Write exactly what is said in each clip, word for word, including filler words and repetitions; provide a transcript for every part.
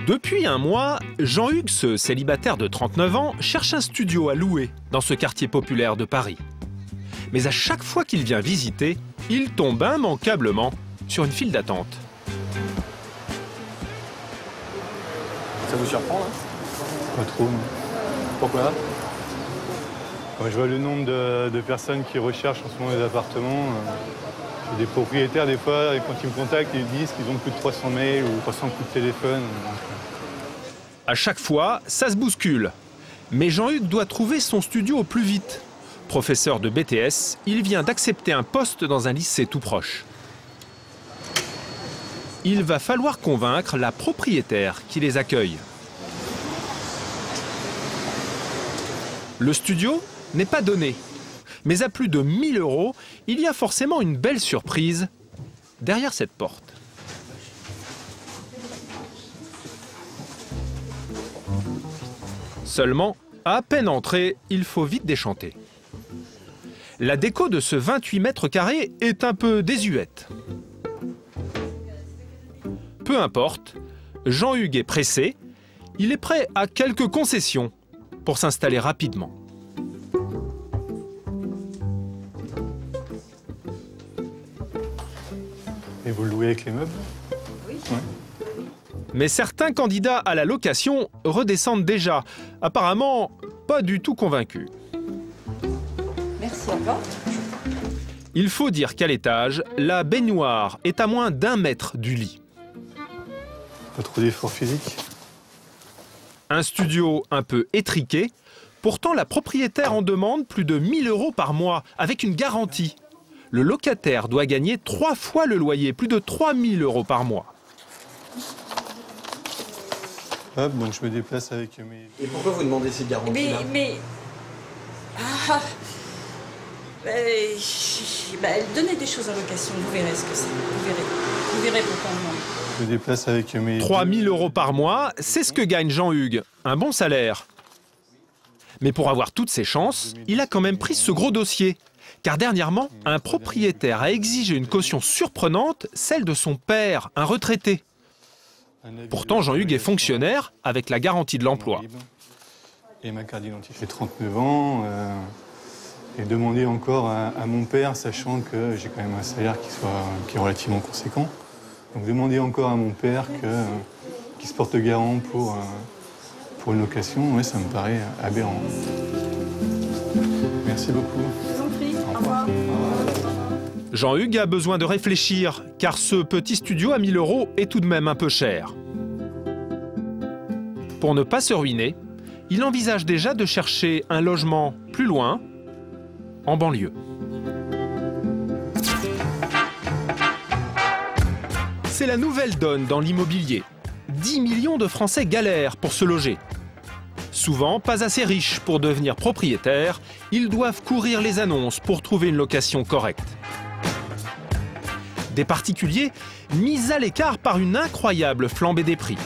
Depuis un mois, Jean-Hugues, ce célibataire de trente-neuf ans, cherche un studio à louer dans ce quartier populaire de Paris. Mais à chaque fois qu'il vient visiter, il tombe immanquablement sur une file d'attente. Ça vous surprend là? Pas trop, non. Pourquoi? Quand je vois le nombre de, de personnes qui recherchent en ce moment des appartements, euh, j'ai des propriétaires, des fois, quand ils me contactent, ils disent qu'ils ont plus de trois cents mails ou trois cents coups de téléphone. Donc... À chaque fois, ça se bouscule. Mais Jean-Hugues doit trouver son studio au plus vite. Professeur de B T S, il vient d'accepter un poste dans un lycée tout proche. Il va falloir convaincre la propriétaire qui les accueille. Le studio n'est pas donné. Mais à plus de mille euros, il y a forcément une belle surprise derrière cette porte. Seulement, à peine entré, il faut vite déchanter. La déco de ce vingt-huit mètres carrés est un peu désuète. Peu importe, Jean-Hugues est pressé. Il est prêt à quelques concessions pour s'installer rapidement. Et vous le louez avec les meubles? Oui. Ouais. Mais certains candidats à la location redescendent déjà. Apparemment, pas du tout convaincus. Merci encore. Il faut dire qu'à l'étage, la baignoire est à moins d'un mètre du lit. Pas trop d'efforts physiques. Un studio un peu étriqué. Pourtant, la propriétaire en demande plus de mille euros par mois, avec une garantie. Le locataire doit gagner trois fois le loyer, plus de trois mille euros par mois. Hop, donc je me déplace avec mes... Et pourquoi vous demandez ces garanties Mais, là? mais... Ah, euh, bah, donnez des choses en location, vous verrez ce que c'est. Vous verrez. Vous verrez pourquoi on demande. Je me déplace avec mes... trois mille euros par mois, c'est ce que gagne Jean-Hugues. Un bon salaire. Mais pour avoir toutes ses chances, il a quand même pris ce gros dossier. Car dernièrement, un propriétaire a exigé une caution surprenante, celle de son père, un retraité. Pourtant, Jean-Hugues est fonctionnaire avec la garantie de l'emploi. Et ma carte d'identité. J'ai trente-neuf ans. Euh, et demander encore à, à mon père, sachant que j'ai quand même un salaire qui, soit, qui est relativement conséquent. Donc demander encore à mon père que, euh, qu'il se porte garant pour, euh, pour une location, ouais, ça me paraît aberrant. Merci beaucoup. Je vous en prie. Au revoir. Jean-Hugues a besoin de réfléchir, car ce petit studio à mille euros est tout de même un peu cher. Pour ne pas se ruiner, il envisage déjà de chercher un logement plus loin, en banlieue. C'est la nouvelle donne dans l'immobilier. dix millions de Français galèrent pour se loger. Souvent pas assez riches pour devenir propriétaires, ils doivent courir les annonces pour trouver une location correcte. Des particuliers mis à l'écart par une incroyable flambée des prix.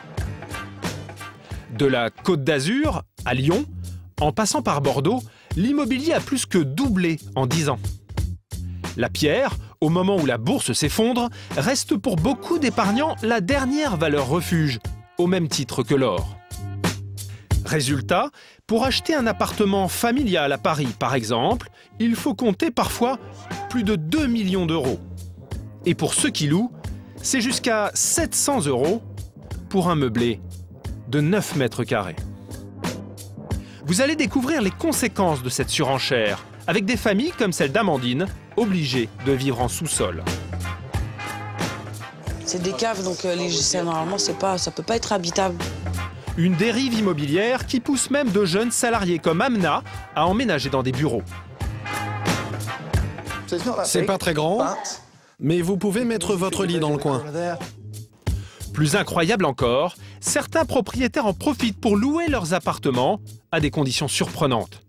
De la Côte d'Azur à Lyon, en passant par Bordeaux, l'immobilier a plus que doublé en dix ans. La pierre, au moment où la bourse s'effondre, reste pour beaucoup d'épargnants la dernière valeur refuge, au même titre que l'or. Résultat, pour acheter un appartement familial à Paris, par exemple, il faut compter parfois plus de deux millions d'euros. Et pour ceux qui louent, c'est jusqu'à sept cents euros pour un meublé de neuf mètres carrés. Vous allez découvrir les conséquences de cette surenchère, avec des familles comme celle d'Amandine, obligées de vivre en sous-sol. C'est des caves, donc euh, les, ça, normalement, c'est pas, ça peut pas être habitable. Une dérive immobilière qui pousse même de jeunes salariés comme Amna à emménager dans des bureaux. C'est pas très grand, mais vous pouvez mettre votre lit dans le coin. Plus incroyable encore, certains propriétaires en profitent pour louer leurs appartements à des conditions surprenantes.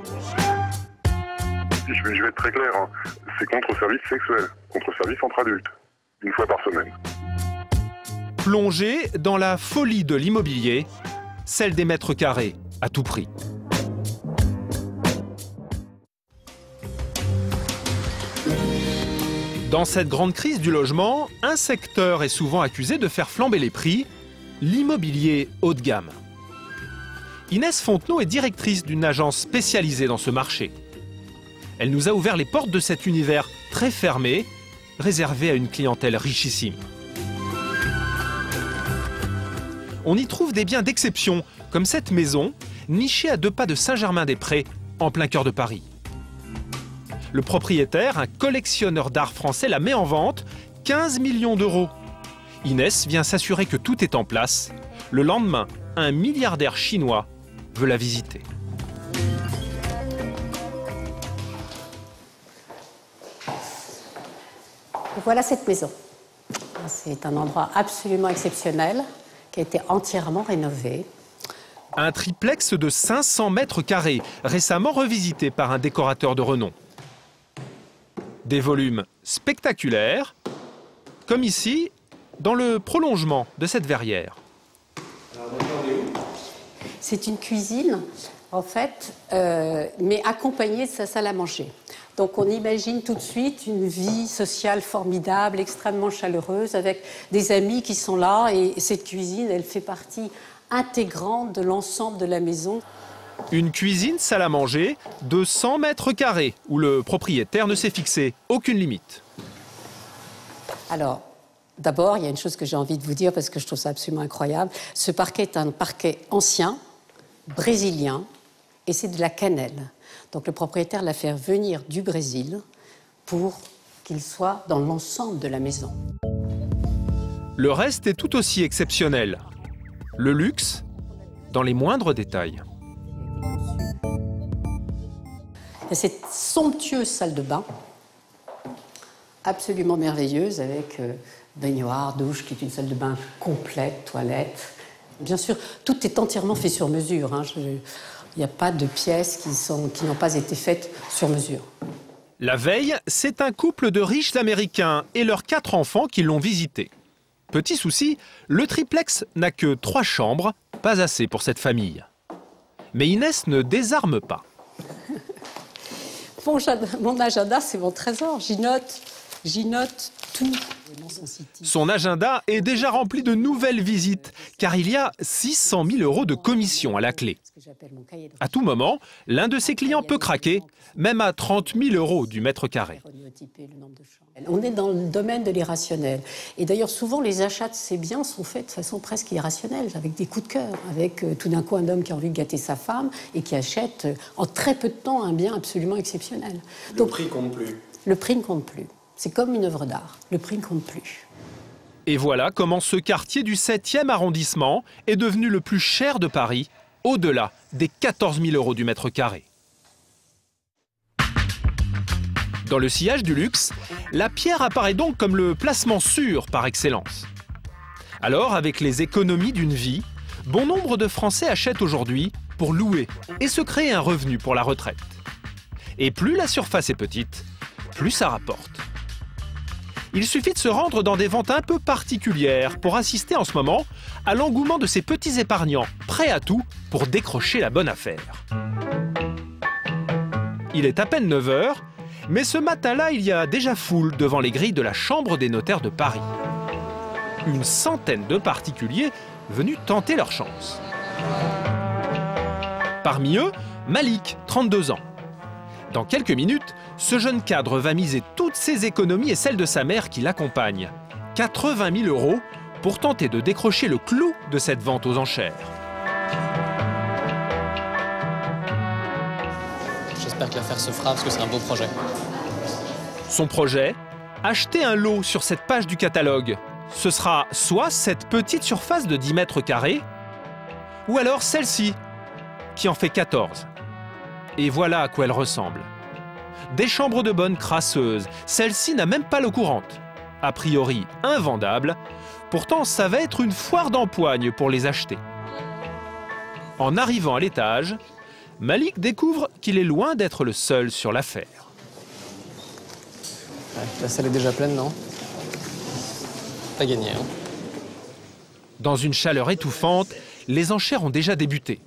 Je vais, je vais être très clair, hein. C'est contre service sexuel, contre service entre adultes, une fois par semaine. Plongé dans la folie de l'immobilier, celle des mètres carrés à tout prix. Dans cette grande crise du logement, un secteur est souvent accusé de faire flamber les prix, l'immobilier haut de gamme. Inès Fontenot est directrice d'une agence spécialisée dans ce marché. Elle nous a ouvert les portes de cet univers très fermé, réservé à une clientèle richissime. On y trouve des biens d'exception, comme cette maison, nichée à deux pas de Saint-Germain-des-Prés, en plein cœur de Paris. Le propriétaire, un collectionneur d'art français, la met en vente, quinze millions d'euros. Inès vient s'assurer que tout est en place. Le lendemain, un milliardaire chinois veut la visiter. Voilà cette maison. C'est un endroit absolument exceptionnel qui a été entièrement rénové. Un triplex de cinq cents mètres carrés, récemment revisité par un décorateur de renom. Des volumes spectaculaires, comme ici, dans le prolongement de cette verrière. C'est une cuisine, en fait, euh, mais accompagnée de sa salle à manger. Donc on imagine tout de suite une vie sociale formidable, extrêmement chaleureuse, avec des amis qui sont là. Et cette cuisine, elle fait partie intégrante de l'ensemble de la maison. Une cuisine salle à manger de cent mètres carrés, où le propriétaire ne s'est fixé aucune limite. Alors, d'abord, il y a une chose que j'ai envie de vous dire parce que je trouve ça absolument incroyable. Ce parquet est un parquet ancien, brésilien, et c'est de la cannelle. Donc le propriétaire l'a fait venir du Brésil pour qu'il soit dans l'ensemble de la maison. Le reste est tout aussi exceptionnel. Le luxe, dans les moindres détails. Il y a cette somptueuse salle de bain, absolument merveilleuse, avec euh, baignoire, douche, qui est une salle de bain complète, toilette. Bien sûr, tout est entièrement fait sur mesure. Hein. Je, il n'y a pas de pièces qui, sont, qui n'ont pas été faites sur mesure. La veille, c'est un couple de riches Américains et leurs quatre enfants qui l'ont visité. Petit souci, le triplex n'a que trois chambres, pas assez pour cette famille. Mais Inès ne désarme pas. Mon, mon agenda, c'est mon trésor. J'y note, j'y note tout. Son agenda est déjà rempli de nouvelles visites, car il y a six cent mille euros de commission à la clé. À tout moment, l'un de ses clients peut craquer, même à trente mille euros du mètre carré. On est dans le domaine de l'irrationnel. Et d'ailleurs, souvent, les achats de ces biens sont faits de façon presque irrationnelle, avec des coups de cœur, avec euh, tout d'un coup un homme qui a envie de gâter sa femme et qui achète euh, en très peu de temps un bien absolument exceptionnel. Le Donc, prix compte plus. Le prix ne compte plus. C'est comme une œuvre d'art. Le prix ne compte plus. Et voilà comment ce quartier du septième arrondissement est devenu le plus cher de Paris, au-delà des quatorze mille euros du mètre carré. Dans le sillage du luxe, la pierre apparaît donc comme le placement sûr par excellence. Alors, avec les économies d'une vie, bon nombre de Français achètent aujourd'hui pour louer et se créer un revenu pour la retraite. Et plus la surface est petite, plus ça rapporte. Il suffit de se rendre dans des ventes un peu particulières pour assister en ce moment à l'engouement de ces petits épargnants, prêts à tout pour décrocher la bonne affaire. Il est à peine neuf heures, mais ce matin-là, il y a déjà foule devant les grilles de la Chambre des notaires de Paris. Une centaine de particuliers venus tenter leur chance. Parmi eux, Malik, trente-deux ans. Dans quelques minutes, ce jeune cadre va miser toutes ses économies et celles de sa mère qui l'accompagne. quatre-vingt mille euros pour tenter de décrocher le clou de cette vente aux enchères. J'espère que l'affaire se fera parce que c'est un beau projet. Son projet ? Acheter un lot sur cette page du catalogue. Ce sera soit cette petite surface de dix mètres carrés, ou alors celle-ci, qui en fait quatorze. Et voilà à quoi elle ressemble. Des chambres de bonne crasseuses. Celle-ci n'a même pas l'eau courante. A priori invendable. Pourtant, ça va être une foire d'empoigne pour les acheter. En arrivant à l'étage, Malik découvre qu'il est loin d'être le seul sur l'affaire. Ouais, la salle est déjà pleine, non? Pas gagné, hein. Dans une chaleur étouffante, les enchères ont déjà débuté.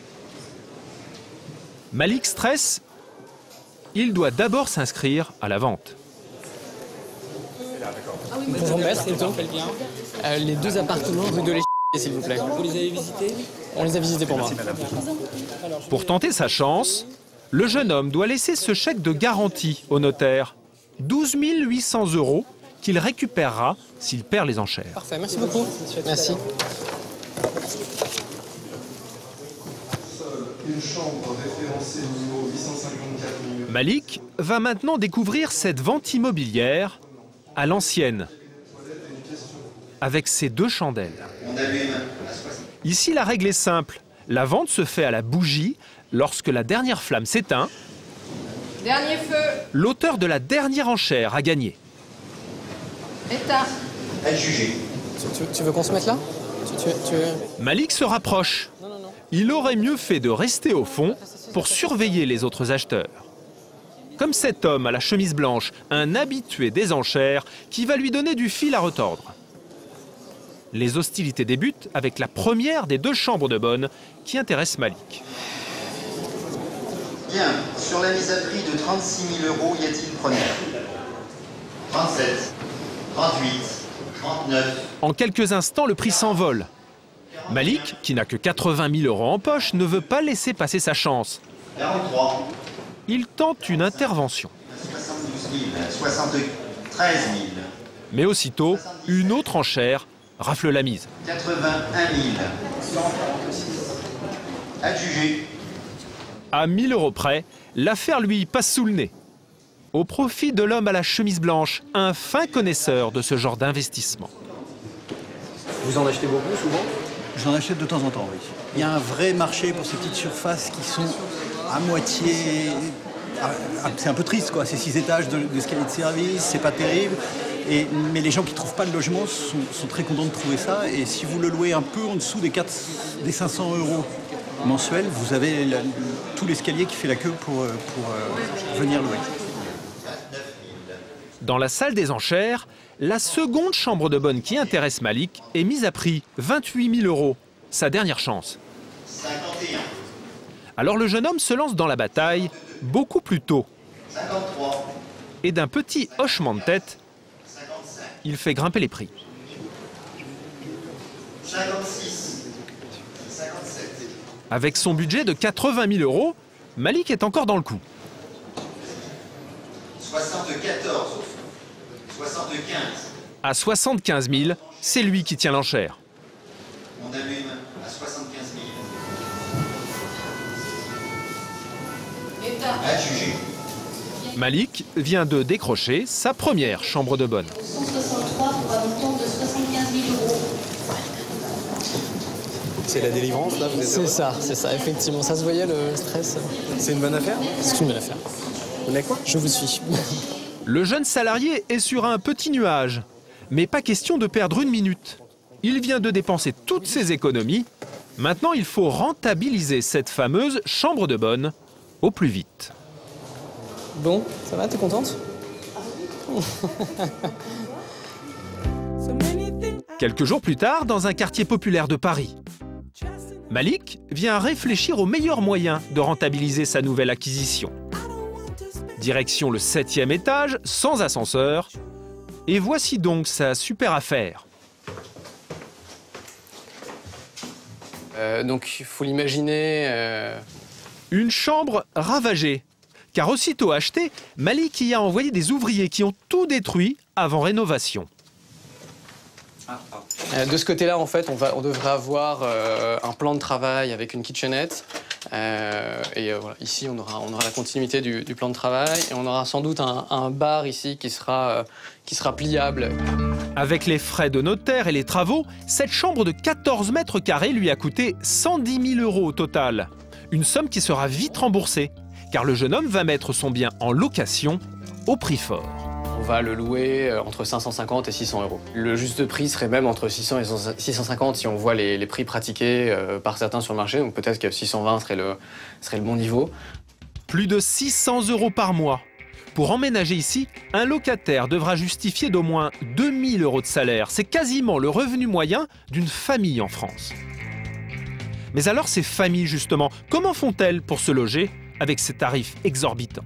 Malik stresse. Il doit d'abord s'inscrire à la vente. Bonjour maître, et toi? euh, Les deux appartements rue de l'Échelle s'il vous plaît. Vous les avez visités? On les a visités pour moi. Pour tenter sa chance, le jeune homme doit laisser ce chèque de garantie au notaire. douze mille huit cents euros qu'il récupérera s'il perd les enchères. Parfait, merci beaucoup. Merci. Malik va maintenant découvrir cette vente immobilière à l'ancienne, avec ses deux chandelles. Ici, la règle est simple. La vente se fait à la bougie. Lorsque la dernière flamme s'éteint, Dernier feu. l'auteur de la dernière enchère a gagné. Éteint. Adjugé. Tu, tu, tu veux qu'on se mette là? tu, tu, tu... Malik se rapproche. Il aurait mieux fait de rester au fond pour surveiller les autres acheteurs. Comme cet homme à la chemise blanche, un habitué des enchères qui va lui donner du fil à retordre. Les hostilités débutent avec la première des deux chambres de bonne qui intéresse Malik. Bien, sur la mise à prix de trente-six mille euros, y a-t-il preneur? trente-sept, trente-huit, trente-neuf. En quelques instants, le prix s'envole. Malik, qui n'a que quatre-vingt mille euros en poche, ne veut pas laisser passer sa chance. quarante-trois. Il tente une intervention. soixante-douze mille, soixante-treize mille. Mais aussitôt, une autre enchère rafle la mise. quatre-vingt-un mille. Adjugé. À mille euros près, l'affaire lui passe sous le nez. Au profit de l'homme à la chemise blanche, un fin connaisseur de ce genre d'investissement. Vous en achetez beaucoup, souvent? J'en achète de temps en temps, oui. Il y a un vrai marché pour ces petites surfaces qui sont à moitié... C'est un peu triste, quoi. C'est six étages d'escalier de, de service, c'est pas terrible. Et, mais les gens qui ne trouvent pas de logement sont, sont très contents de trouver ça. Et si vous le louez un peu en dessous des, quatre, des cinq cents euros mensuels, vous avez la, tout l'escalier qui fait la queue pour, pour euh, venir louer. Dans la salle des enchères, la seconde chambre de bonne qui intéresse Malik est mise à prix vingt-huit mille euros, sa dernière chance. cinquante et un. Alors le jeune homme se lance dans la bataille beaucoup plus tôt. cinquante-trois. Et d'un petit hochement de tête, cinquante-cinq. il fait grimper les prix. cinquante-six. cinquante-sept. Avec son budget de quatre-vingt mille euros, Malik est encore dans le coup. soixante-quatorze. soixante-quinze. À soixante-quinze mille, c'est lui qui tient l'enchère. On allume à soixante-quinze mille. Adjugé. Malik vient de décrocher sa première chambre de bonne. cent soixante-trois pour un montant de soixante-quinze mille euros. C'est la délivrance, là, vous êtes C'est ça, c'est ça, effectivement. Ça se voyait, le stress. C'est une bonne affaire? C'est une bonne affaire. Vous n'avez quoi? Je vous suis. Le jeune salarié est sur un petit nuage. Mais pas question de perdre une minute. Il vient de dépenser toutes ses économies. Maintenant, il faut rentabiliser cette fameuse chambre de bonne au plus vite. Bon, ça va, t'es contente? Quelques jours plus tard, dans un quartier populaire de Paris, Malik vient réfléchir aux meilleurs moyens de rentabiliser sa nouvelle acquisition. Direction le septième étage, sans ascenseur. Et voici donc sa super affaire. Euh, donc, il faut l'imaginer... Euh... Une chambre ravagée. Car aussitôt acheté, Malik y a envoyé des ouvriers qui ont tout détruit avant rénovation. Euh, de ce côté-là, en fait, on, va, on devrait avoir euh, un plan de travail avec une kitchenette. Euh, et euh, voilà, ici, on aura, on aura la continuité du, du plan de travail. Et on aura sans doute un, un bar ici qui sera, euh, qui sera pliable. Avec les frais de notaire et les travaux, cette chambre de quatorze mètres carrés lui a coûté cent dix mille euros au total. Une somme qui sera vite remboursée, car le jeune homme va mettre son bien en location au prix fort. On va le louer entre cinq cent cinquante et six cents euros. Le juste prix serait même entre six cents et six cent cinquante si on voit les, les prix pratiqués euh, par certains sur le marché. Donc peut-être que six cent vingt serait le, serait le bon niveau. Plus de six cents euros par mois. Pour emménager ici, un locataire devra justifier d'au moins deux mille euros de salaire. C'est quasiment le revenu moyen d'une famille en France. Mais alors ces familles, justement, comment font-elles pour se loger avec ces tarifs exorbitants?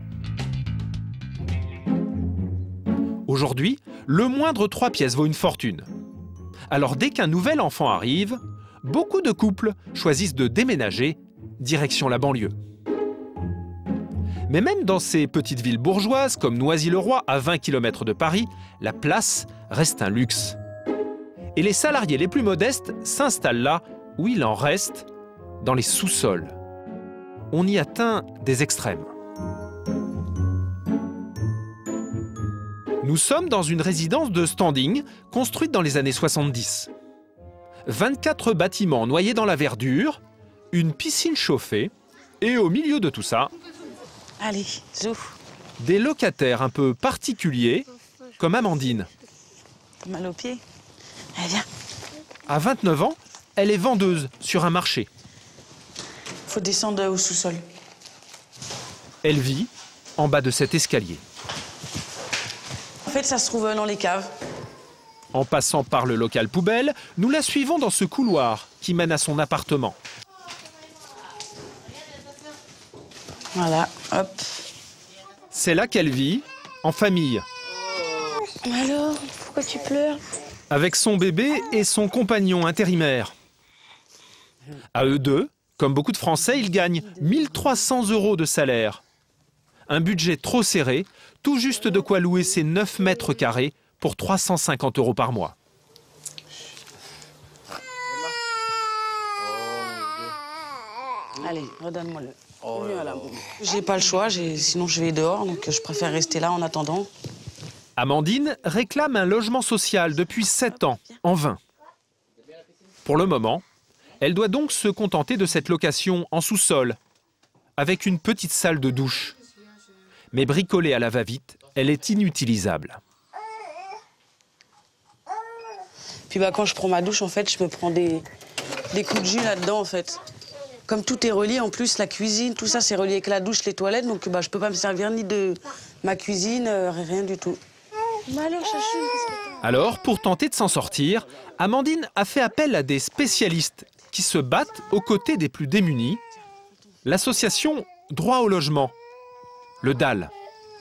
Aujourd'hui, le moindre trois pièces vaut une fortune. Alors dès qu'un nouvel enfant arrive, beaucoup de couples choisissent de déménager direction la banlieue. Mais même dans ces petites villes bourgeoises comme Noisy-le-Roi, à vingt kilomètres de Paris, la place reste un luxe. Et les salariés les plus modestes s'installent là où il en reste, dans les sous-sols. On y atteint des extrêmes. Nous sommes dans une résidence de standing construite dans les années soixante-dix. vingt-quatre bâtiments noyés dans la verdure, une piscine chauffée, et au milieu de tout ça, allez, zouf. Des locataires un peu particuliers, comme Amandine. T'as mal aux pieds? Allez, viens. À vingt-neuf ans, elle est vendeuse sur un marché. Faut descendre au sous-sol. Elle vit en bas de cet escalier. En fait, ça se trouve dans les caves. En passant par le local poubelle, nous la suivons dans ce couloir qui mène à son appartement. Voilà, hop. C'est là qu'elle vit, en famille. Alors, pourquoi tu pleures? Avec son bébé et son compagnon intérimaire. À eux deux, comme beaucoup de Français, ils gagnent mille trois cents euros de salaire. Un budget trop serré, tout juste de quoi louer ses neuf mètres carrés pour trois cent cinquante euros par mois. Allez, redonne-moi-le. Voilà. J'ai pas le choix, sinon je vais dehors, donc je préfère rester là en attendant. Amandine réclame un logement social depuis sept ans, en vain. Pour le moment, elle doit donc se contenter de cette location en sous-sol, avec une petite salle de douche. Mais bricolée à la va-vite, elle est inutilisable. Puis bah, quand je prends ma douche, en fait, je me prends des, des coups de jus là-dedans, en fait. Comme tout est relié, en plus, la cuisine, tout ça, c'est relié avec la douche, les toilettes, donc bah, je peux pas me servir ni de ma cuisine, euh, rien du tout. Bah alors, Chachoune, qu'est-ce que t'as ? Alors, pour tenter de s'en sortir, Amandine a fait appel à des spécialistes qui se battent aux côtés des plus démunis. L'association Droit au logement, le D A L.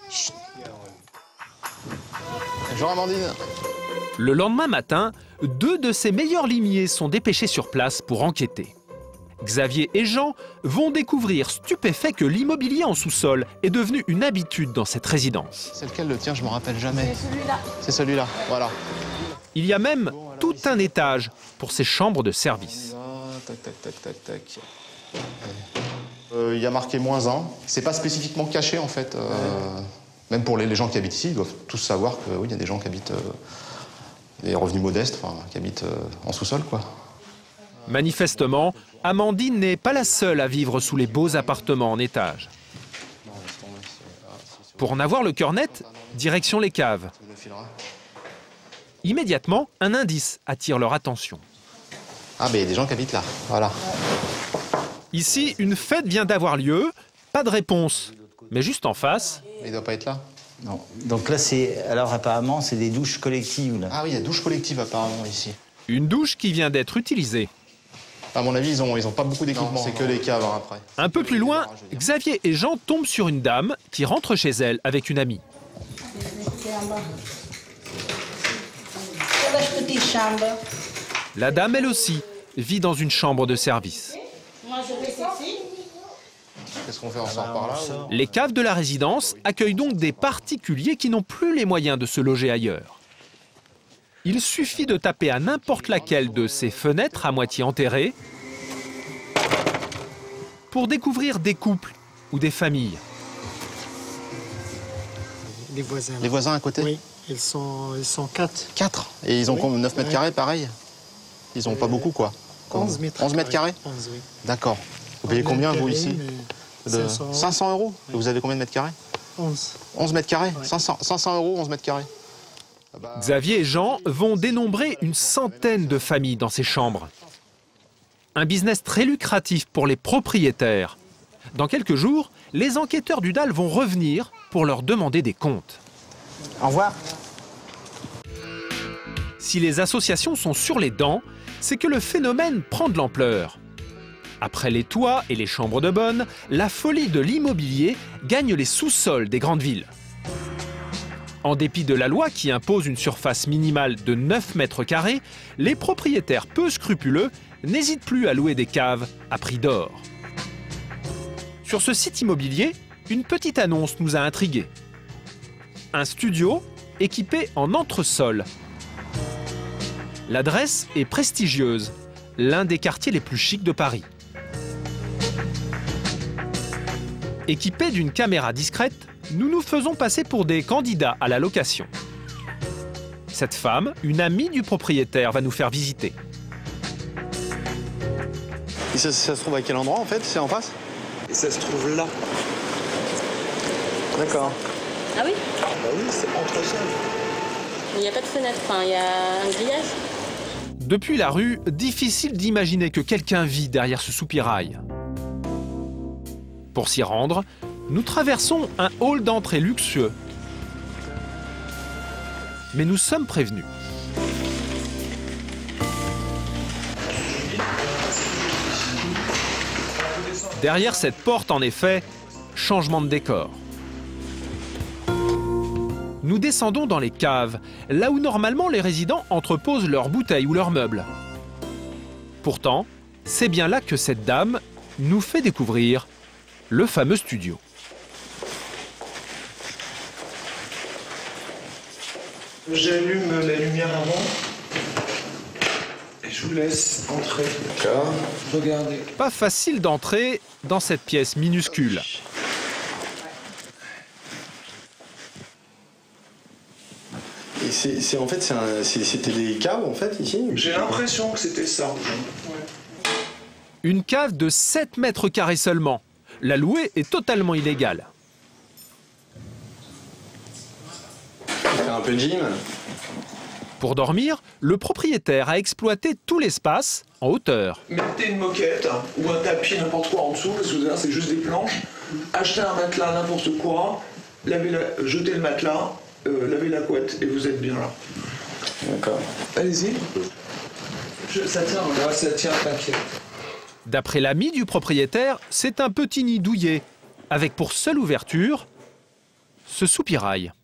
Bonjour Amandine. Le lendemain matin, deux de ses meilleurs limiers sont dépêchés sur place pour enquêter. Xavier et Jean vont découvrir stupéfaits que l'immobilier en sous-sol est devenu une habitude dans cette résidence. C'est lequel le tien? Je me rappelle jamais. C'est celui-là. C'est celui-là, voilà. Il y a même tout un étage pour ces chambres de service. Tac, tac, tac, tac, tac. Euh, il y a marqué moins un. C'est pas spécifiquement caché en fait. Euh, ouais. Même pour les, les gens qui habitent ici, ils doivent tous savoir que oui, il y a des gens qui habitent euh, des revenus modestes, enfin, qui habitent euh, en sous-sol, quoi. Manifestement, Amandine n'est pas la seule à vivre sous les beaux appartements en étage. Pour en avoir le cœur net, direction les caves. Immédiatement, un indice attire leur attention. Ah, mais il y a des gens qui habitent là, voilà. Ici, une fête vient d'avoir lieu, pas de réponse. Mais juste en face... Il ne doit pas être là. Non. Donc là, c'est... Alors apparemment, c'est des douches collectives, là. Ah oui, il y a douche collective apparemment ici. Une douche qui vient d'être utilisée. À mon avis, ils n'ont ils ont pas beaucoup d'équipement. C'est que les caves hein, après. Un peu plus loin, Xavier et Jean tombent sur une dame qui rentre chez elle avec une amie. La dame, elle aussi, vit dans une chambre de service. Qu'est-ce qu'on fait? On sort par là ou... Les caves de la résidence accueillent donc des particuliers qui n'ont plus les moyens de se loger ailleurs. Il suffit de taper à n'importe laquelle de ces fenêtres à moitié enterrées pour découvrir des couples ou des familles. Les voisins. Les voisins à côté? Oui, ils sont, ils sont quatre. Quatre? Et ils ont oui. neuf mètres carrés, pareil? Ils n'ont euh, pas beaucoup, quoi? onze mètres onze mètres carrés? onze, oui. D'accord. Vous payez combien, vous, ici? De cinq cents euros. Oui. Vous avez combien de mètres carrés? onze. onze mètres carrés? Oui. cinq cents euros, onze mètres carrés. Xavier et Jean vont dénombrer une centaine de familles dans ces chambres. Un business très lucratif pour les propriétaires. Dans quelques jours, les enquêteurs du D A L vont revenir pour leur demander des comptes. Au revoir. Si les associations sont sur les dents, c'est que le phénomène prend de l'ampleur. Après les toits et les chambres de bonne, la folie de l'immobilier gagne les sous-sols des grandes villes. En dépit de la loi qui impose une surface minimale de neuf mètres carrés, les propriétaires peu scrupuleux n'hésitent plus à louer des caves à prix d'or. Sur ce site immobilier, une petite annonce nous a intrigués. Un studio équipé en entresol. L'adresse est prestigieuse, l'un des quartiers les plus chics de Paris. Équipés d'une caméra discrète, nous nous faisons passer pour des candidats à la location. Cette femme, une amie du propriétaire, va nous faire visiter. Et ça, ça se trouve à quel endroit en fait? C'est en face? Et ça se trouve là. D'accord. Ah oui? Bah oui, c'est entresol. Il n'y a pas de fenêtre, enfin, il y a un grillage. Depuis la rue, difficile d'imaginer que quelqu'un vit derrière ce soupirail. Pour s'y rendre, nous traversons un hall d'entrée luxueux. Mais nous sommes prévenus. Derrière cette porte, en effet, changement de décor. Nous descendons dans les caves, là où normalement les résidents entreposent leurs bouteilles ou leurs meubles. Pourtant, c'est bien là que cette dame nous fait découvrir le fameux studio. J'allume la lumière avant et je vous laisse entrer. D'accord. Regardez. Pas facile d'entrer dans cette pièce minuscule. Et c'est en fait, c'était des caves en fait ici? J'ai l'impression que c'était ça. Ouais. Une cave de sept mètres carrés seulement. La louer est totalement illégale. C'est un peu de gym. Pour dormir, le propriétaire a exploité tout l'espace en hauteur. Mettez une moquette hein, ou un tapis n'importe quoi en dessous, parce que vous savez, c'est juste des planches. Achetez un matelas n'importe quoi, lavez la, jetez le matelas, euh, lavez la couette et vous êtes bien là. D'accord. Allez-y. Ça tient, ouais, ça tient, t'inquiète. D'après l'ami du propriétaire, c'est un petit nid douillet, avec pour seule ouverture ce soupirail.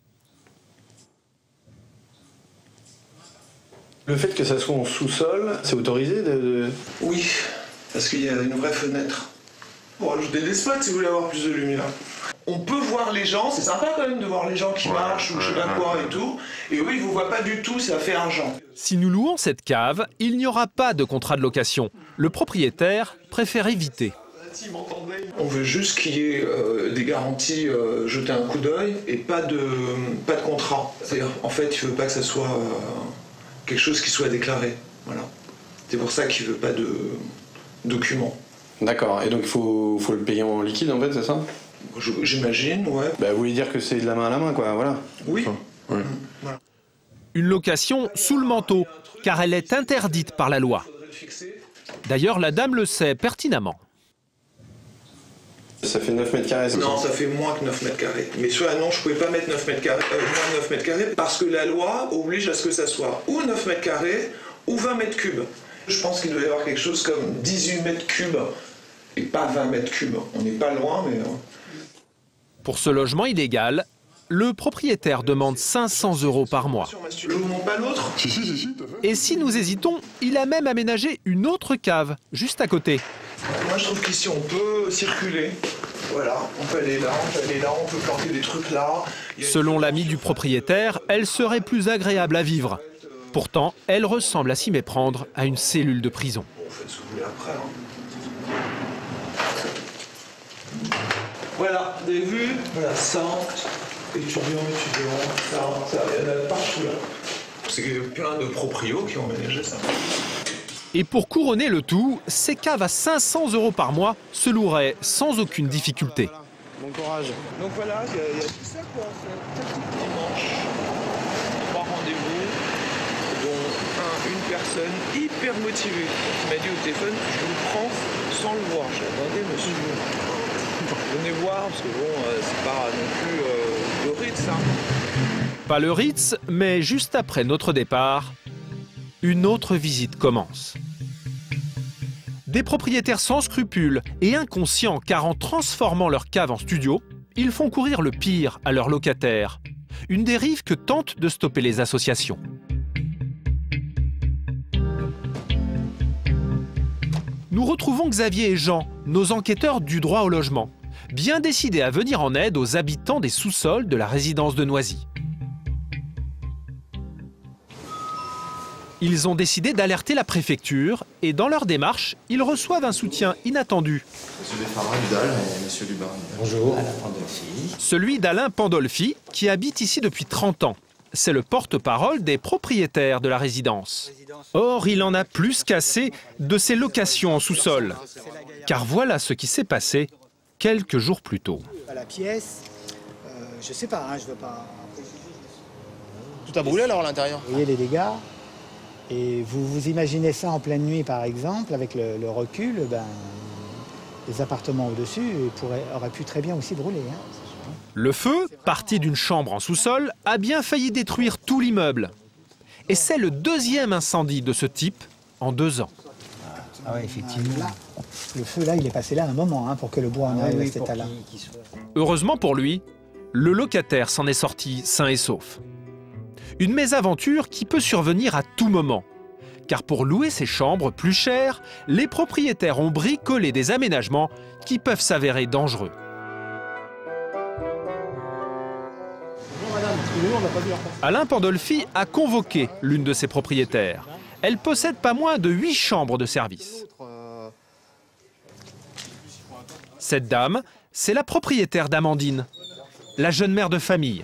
Le fait que ça soit en sous-sol, c'est autorisé de, de... Oui, parce qu'il y a une vraie fenêtre. Pour rajouter des spots si vous voulez avoir plus de lumière. On peut voir les gens, c'est sympa quand même de voir les gens qui marchent ou je sais pas quoi et tout. Et eux, ils vous voient pas du tout, ça fait argent. Si nous louons cette cave, il n'y aura pas de contrat de location. Le propriétaire préfère éviter. On veut juste qu'il y ait euh, des garanties, euh, jeter un coup d'œil et pas de, pas de contrat. C'est-à-dire, en fait, il veut pas que ça soit euh, quelque chose qui soit déclaré. Voilà. C'est pour ça qu'il veut pas de documents. D'accord, et donc il faut, faut le payer en liquide en fait, c'est ça? J'imagine, ouais. Bah, vous voulez dire que c'est de la main à la main, quoi, voilà. Oui. Enfin, ouais. Voilà. Une location sous le manteau, car elle est interdite par la loi. D'ailleurs, la dame le sait pertinemment. Ça fait neuf mètres carrés, Non, ça fait moins que neuf mètres carrés. Mais sur l'annonce, je ne pouvais pas mettre neuf mètres carrés, euh, moins de neuf mètres carrés, parce que la loi oblige à ce que ça soit ou neuf mètres carrés ou vingt mètres cubes. Je pense qu'il doit y avoir quelque chose comme dix-huit mètres cubes et pas vingt mètres cubes. On n'est pas loin, mais... Pour ce logement illégal, le propriétaire demande cinq cents euros par mois. Je vous montre pas l'autre? Si, si, si, si, tout à fait. Et si nous hésitons, il a même aménagé une autre cave, juste à côté. Moi, je trouve qu'ici, on peut circuler. Voilà, on peut aller là, on peut aller là, on peut planter des trucs là. Selon l'ami du propriétaire, elle serait plus agréable à vivre. Pourtant, elle ressemble à s'y méprendre à une cellule de prison. Bon, faites ce que vous voulez après. Hein. Voilà, vous avez vu? Voilà, ça, étudiant, étudiant, ça, ça, il y en a partout là. C'est plein de proprios qui ont aménagé ça. Et pour couronner le tout, ces caves à cinq cents euros par mois se loueraient sans aucune difficulté. Bon courage. Donc voilà, il y, y a tout ça quoi, c'est un dimanche. Trois rendez-vous, dont un, une personne hyper motivée qui m'a dit au téléphone, je vous prends sans le voir. J'ai attendez monsieur. Venez voir, parce que bon, euh, c'est pas non plus euh, le Ritz. Hein. Pas le Ritz, mais juste après notre départ, une autre visite commence. Des propriétaires sans scrupules et inconscients, car en transformant leur cave en studio, ils font courir le pire à leurs locataires. Une dérive que tentent de stopper les associations. nous retrouvons Xavier et Jean, nos enquêteurs du droit au logement, bien décidés à venir en aide aux habitants des sous-sols de la résidence de Noisy. Ils ont décidé d'alerter la préfecture et dans leur démarche, ils reçoivent un soutien inattendu. Monsieur Beffara, Udal et Monsieur Lubin. Bonjour. Alain Pandolfi. Celui d'Alain Pandolfi, qui habite ici depuis trente ans. C'est le porte-parole des propriétaires de la résidence. Or, il en a plus qu'assez de ces locations en sous-sol. Car voilà ce qui s'est passé quelques jours plus tôt. La pièce, euh, je sais pas, hein, je veux pas... Tout a brûlé alors à l'intérieur? Vous voyez les dégâts? Et vous vous imaginez ça en pleine nuit, par exemple, avec le, le recul, ben, les appartements au-dessus pourraient- auraient pu très bien aussi brûler. Hein. Le feu, parti d'une chambre en sous-sol, a bien failli détruire tout l'immeuble. Et c'est le deuxième incendie de ce type en deux ans. Ah oui, effectivement. Le feu, là, il est passé là un moment hein, pour que le bois en arrive à cet état-là. Heureusement pour lui, le locataire s'en est sorti sain et sauf. Une mésaventure qui peut survenir à tout moment. Car pour louer ces chambres plus chères, les propriétaires ont bricolé des aménagements qui peuvent s'avérer dangereux. Alain Pandolfi a convoqué l'une de ses propriétaires. Elle possède pas moins de huit chambres de service. Cette dame, c'est la propriétaire d'Amandine, la jeune mère de famille.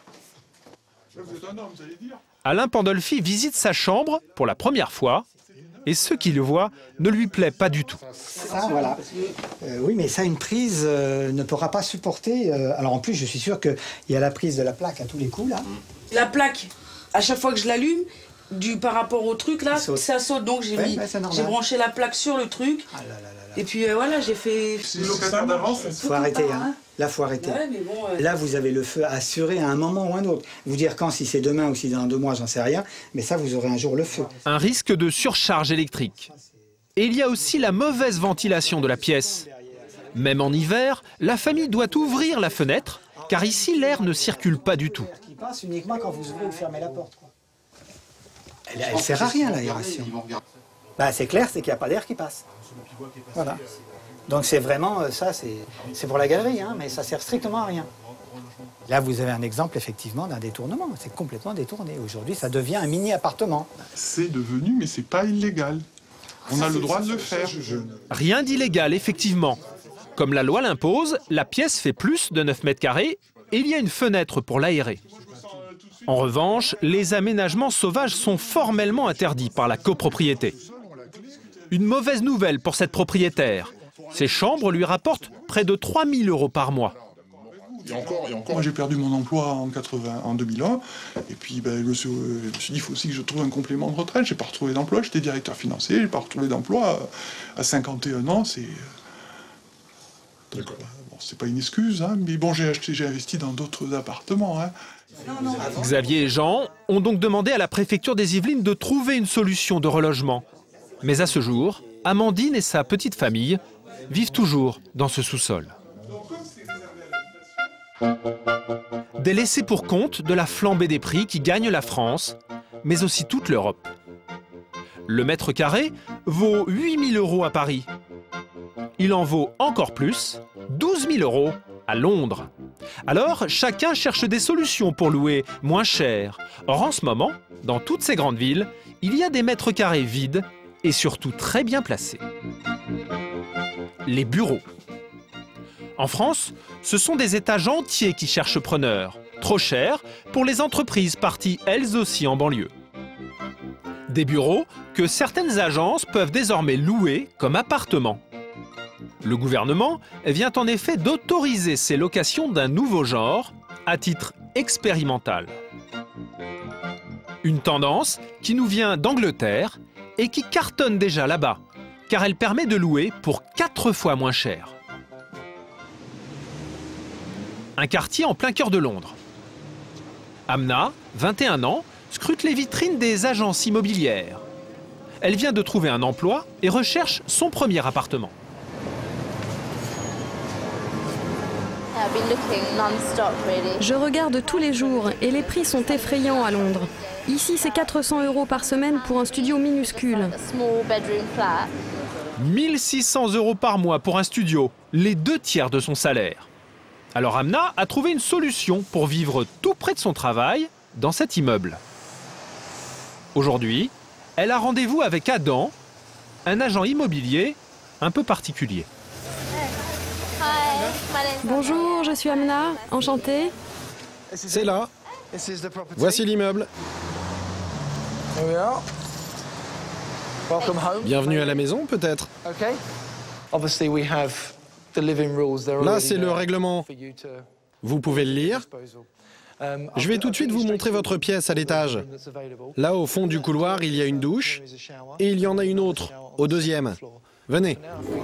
Alain Pandolfi visite sa chambre pour la première fois et ce qu'il voit ne lui plaît pas du tout. Ça, voilà. Euh, oui, mais ça, une prise euh, ne pourra pas supporter. euh, alors en plus, je suis sûr qu'il y a la prise de la plaque à tous les coups, là. La plaque, à chaque fois que je l'allume, du par rapport au truc là, saute. ça saute. Donc j'ai Ouais, mis, ouais, c'est normal. j'ai branché la plaque sur le truc. Et puis euh, voilà, j'ai fait. Il faut arrêter, hein. Là, faut arrêter. Ouais, mais bon, euh, Là, vous avez le feu assuré à un moment ou un autre. Vous dire quand, si c'est demain ou si dans deux mois, j'en sais rien. Mais ça, vous aurez un jour le feu. Un risque de surcharge électrique. Et il y a aussi la mauvaise ventilation de la pièce. Même en hiver, la famille doit ouvrir la fenêtre, car ici l'air ne circule pas du tout. Qui passe uniquement quand vous ouvrez ou fermez la porte. Quoi. Elle, elle sert à rien, l'aération. Bah, c'est clair, c'est qu'il n'y a pas d'air qui passe. Voilà. Donc c'est vraiment euh, ça, c'est pour la galerie, hein, mais ça sert strictement à rien. Là, vous avez un exemple effectivement d'un détournement. C'est complètement détourné. Aujourd'hui, ça devient un mini-appartement. C'est devenu, mais c'est pas illégal. On a le droit de le faire. Rien d'illégal, effectivement. Comme la loi l'impose, la pièce fait plus de neuf mètres carrés et il y a une fenêtre pour l'aérer. En revanche, les aménagements sauvages sont formellement interdits par la copropriété. Une mauvaise nouvelle pour cette propriétaire. Ces chambres lui rapportent près de trois mille euros par mois. Et encore, et encore. Moi, j'ai perdu mon emploi en, quatre-vingts, en deux mille un. Et puis, ben, je, me suis, je me suis dit, il faut aussi que je trouve un complément de retraite. J'ai pas retrouvé d'emploi. J'étais directeur financier. J'ai pas retrouvé d'emploi. À cinquante et un ans, c'est... D'accord. Bon, c'est pas une excuse, hein, mais bon, j'ai acheté, j'ai investi dans d'autres appartements. Hein. Xavier et Jean ont donc demandé à la préfecture des Yvelines de trouver une solution de relogement. Mais à ce jour, Amandine et sa petite famille vivent toujours dans ce sous-sol. Des laissés pour compte de la flambée des prix qui gagne la France, mais aussi toute l'Europe. Le mètre carré vaut huit mille euros à Paris. Il en vaut encore plus, douze mille euros à Londres. Alors, chacun cherche des solutions pour louer moins cher. Or, en ce moment, dans toutes ces grandes villes, il y a des mètres carrés vides et surtout très bien placés. Les bureaux. En France, ce sont des étages entiers qui cherchent preneurs, trop cher pour les entreprises parties elles aussi en banlieue. Des bureaux que certaines agences peuvent désormais louer comme appartements. Le gouvernement vient en effet d'autoriser ces locations d'un nouveau genre, à titre expérimental. Une tendance qui nous vient d'Angleterre et qui cartonne déjà là-bas, car elle permet de louer pour quatre fois moins cher. Un quartier en plein cœur de Londres. Amna, vingt et un ans, scrute les vitrines des agences immobilières. Elle vient de trouver un emploi et recherche son premier appartement. Je regarde tous les jours et les prix sont effrayants à Londres. Ici, c'est quatre cents euros par semaine pour un studio minuscule. mille six cents euros par mois pour un studio, les deux tiers de son salaire. Alors Amna a trouvé une solution pour vivre tout près de son travail, dans cet immeuble. Aujourd'hui, elle a rendez-vous avec Adam, un agent immobilier un peu particulier. Bonjour, je suis Amna, enchantée. C'est là. Voici l'immeuble. Bienvenue à la maison, peut-être. Là, c'est le règlement. Vous pouvez le lire. Je vais tout de suite vous montrer votre pièce à l'étage. Là, au fond du couloir, il y a une douche. Et il y en a une autre, au deuxième. Venez.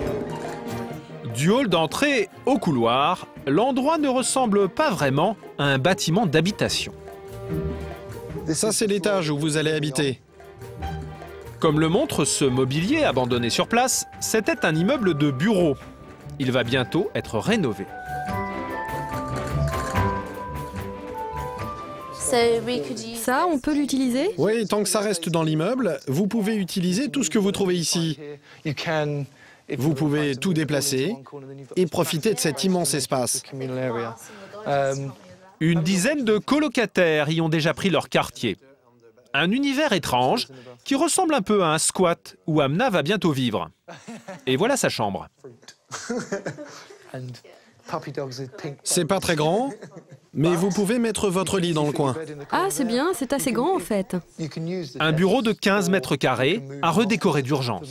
Du hall d'entrée au couloir, l'endroit ne ressemble pas vraiment à un bâtiment d'habitation. Ça, c'est l'étage où vous allez habiter. Comme le montre ce mobilier abandonné sur place, c'était un immeuble de bureaux. Il va bientôt être rénové. Ça, on peut l'utiliser? Oui, tant que ça reste dans l'immeuble, vous pouvez utiliser tout ce que vous trouvez ici. Vous pouvez tout déplacer et profiter de cet immense espace. Une dizaine de colocataires y ont déjà pris leur quartier. Un univers étrange qui ressemble un peu à un squat où Amna va bientôt vivre. Et voilà sa chambre. C'est pas très grand, mais vous pouvez mettre votre lit dans le coin. Ah, c'est bien, c'est assez grand en fait. Un bureau de quinze mètres carrés à redécorer d'urgence.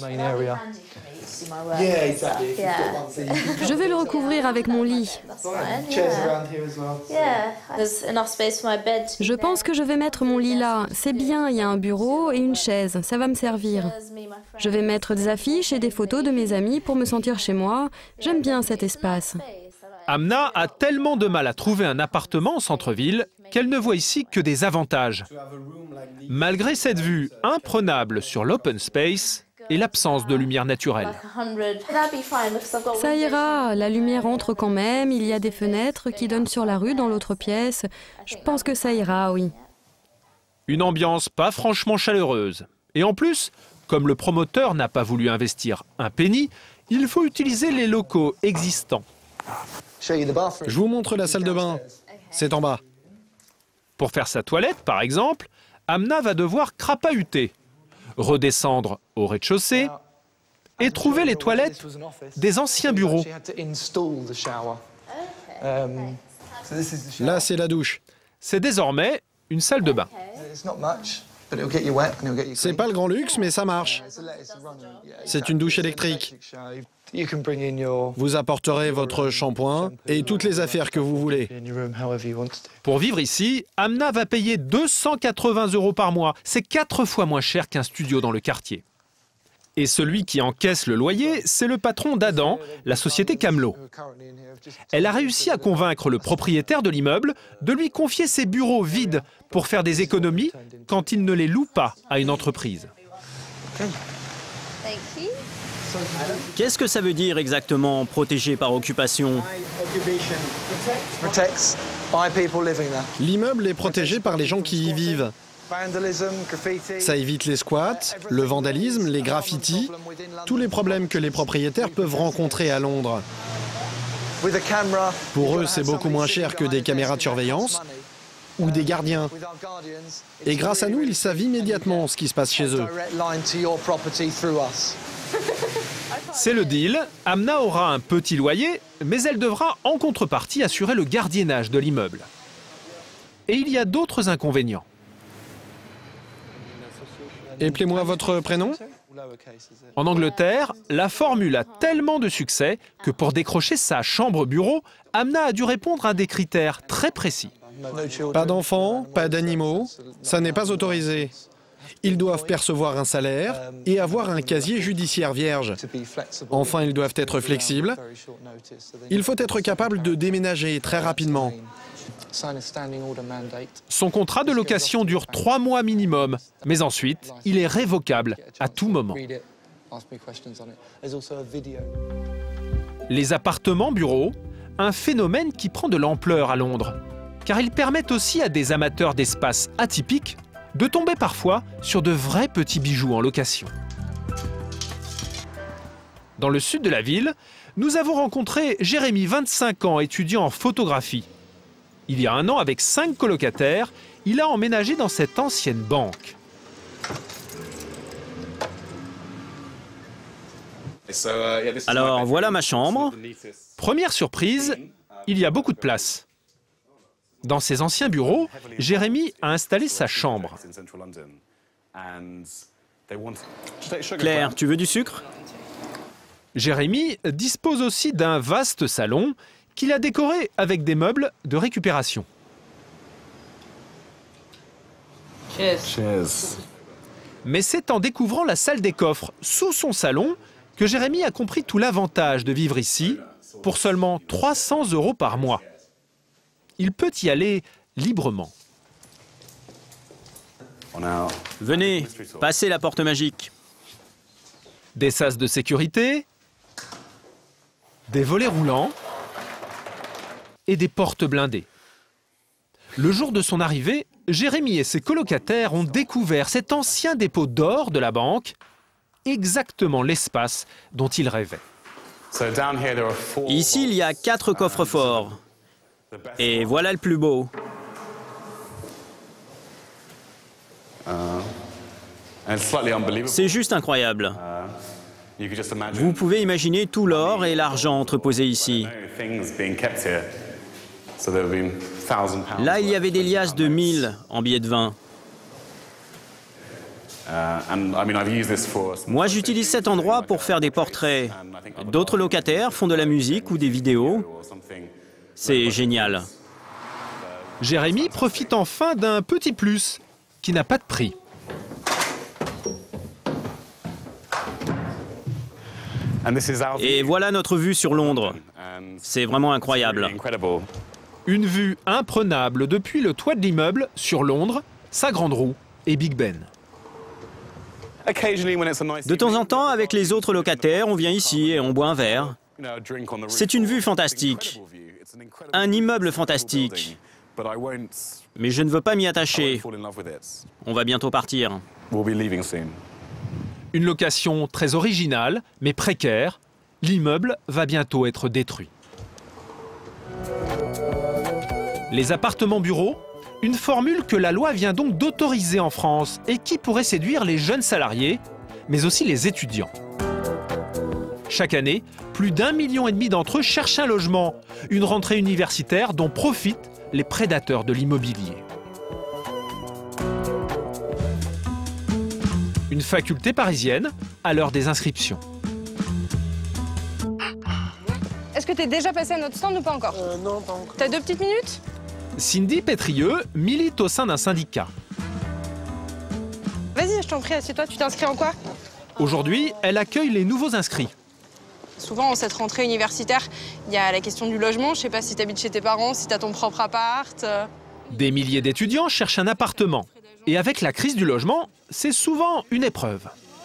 Je vais le recouvrir avec mon lit. Je pense que je vais mettre mon lit là. C'est bien, il y a un bureau et une chaise. Ça va me servir. Je vais mettre des affiches et des photos de mes amis pour me sentir chez moi. J'aime bien cet espace. Amna a tellement de mal à trouver un appartement en centre-ville qu'elle ne voit ici que des avantages. Malgré cette vue imprenable sur l'open space et l'absence de lumière naturelle. Ça ira, la lumière entre quand même, il y a des fenêtres qui donnent sur la rue dans l'autre pièce. Je pense que ça ira, oui. Une ambiance pas franchement chaleureuse. Et en plus, comme le promoteur n'a pas voulu investir un penny, il faut utiliser les locaux existants. Je vous montre la salle de bain. C'est en bas. Pour faire sa toilette, par exemple, Amna va devoir crapahuter, redescendre au rez-de-chaussée et trouver les toilettes des anciens bureaux. Là, c'est la douche. C'est désormais une salle de bain. C'est pas le grand luxe, mais ça marche. C'est une douche électrique. Vous apporterez votre shampoing et toutes les affaires que vous voulez. Pour vivre ici, Amna va payer deux cent quatre-vingts euros par mois. C'est quatre fois moins cher qu'un studio dans le quartier. Et celui qui encaisse le loyer, c'est le patron d'Adam, la société Camelot. Elle a réussi à convaincre le propriétaire de l'immeuble de lui confier ses bureaux vides pour faire des économies quand il ne les loue pas à une entreprise. Qu'est-ce que ça veut dire exactement, protégé par occupation? L'immeuble est protégé par les gens qui y vivent. Ça évite les squats, le vandalisme, les graffitis, tous les problèmes que les propriétaires peuvent rencontrer à Londres. Pour eux, c'est beaucoup moins cher que des caméras de surveillance ou des gardiens. Et grâce à nous, ils savent immédiatement ce qui se passe chez eux. C'est le deal. Amna aura un petit loyer, mais elle devra en contrepartie assurer le gardiennage de l'immeuble. Et il y a d'autres inconvénients. Appelez-moi votre prénom. En Angleterre, la formule a tellement de succès que pour décrocher sa chambre-bureau, Amna a dû répondre à des critères très précis. Pas d'enfants, pas d'animaux, ça n'est pas autorisé. Ils doivent percevoir un salaire et avoir un casier judiciaire vierge. Enfin, ils doivent être flexibles. Il faut être capable de déménager très rapidement. Son contrat de location dure trois mois minimum, mais ensuite, il est révocable à tout moment. Les appartements-bureaux, un phénomène qui prend de l'ampleur à Londres, car ils permettent aussi à des amateurs d'espaces atypiques de tomber parfois sur de vrais petits bijoux en location. Dans le sud de la ville, nous avons rencontré Jérémy, vingt-cinq ans, étudiant en photographie. Il y a un an, avec cinq colocataires, il a emménagé dans cette ancienne banque. Alors, voilà ma chambre. Première surprise, il y a beaucoup de place. Dans ses anciens bureaux, Jérémy a installé sa chambre. Claire, tu veux du sucre? Jérémy dispose aussi d'un vaste salon qu'il a décoré avec des meubles de récupération. Cheers. Mais c'est en découvrant la salle des coffres sous son salon que Jérémy a compris tout l'avantage de vivre ici pour seulement trois cents euros par mois. Il peut y aller librement. Venez, passez la porte magique. Des sas de sécurité, des volets roulants et des portes blindées. Le jour de son arrivée, Jérémy et ses colocataires ont découvert cet ancien dépôt d'or de la banque, exactement l'espace dont ils rêvaient. Ici, il y a quatre coffres forts. Et voilà le plus beau. C'est juste incroyable. Vous pouvez imaginer tout l'or et l'argent entreposés ici. Là, il y avait des liasses de mille en billets de vingt. Moi, j'utilise cet endroit pour faire des portraits. D'autres locataires font de la musique ou des vidéos. C'est génial. Jérémy profite enfin d'un petit plus qui n'a pas de prix. Et voilà notre vue sur Londres. C'est vraiment incroyable. Une vue imprenable depuis le toit de l'immeuble sur Londres, sa grande roue et Big Ben. De temps en temps, avec les autres locataires, on vient ici et on boit un verre. C'est une vue fantastique. Un immeuble fantastique. Mais je ne veux pas m'y attacher. On va bientôt partir. Une location très originale, mais précaire. L'immeuble va bientôt être détruit. Les appartements-bureaux, une formule que la loi vient donc d'autoriser en France et qui pourrait séduire les jeunes salariés, mais aussi les étudiants. Chaque année, plus d'un million et demi d'entre eux cherchent un logement, une rentrée universitaire dont profitent les prédateurs de l'immobilier. Une faculté parisienne à l'heure des inscriptions. Est-ce que tu es déjà passé à notre stand ou pas encore? euh, Non, pas encore. T'as deux petites minutes? Cindy Pétrieux milite au sein d'un syndicat. Vas-y, je t'en prie, assieds-toi. Tu t'inscris en quoi? Aujourd'hui, elle accueille les nouveaux inscrits. Souvent, en cette rentrée universitaire, il y a la question du logement. Je sais pas si tu habites chez tes parents, si tu as ton propre appart. Des milliers d'étudiants cherchent un appartement. Et avec la crise du logement, c'est souvent une épreuve.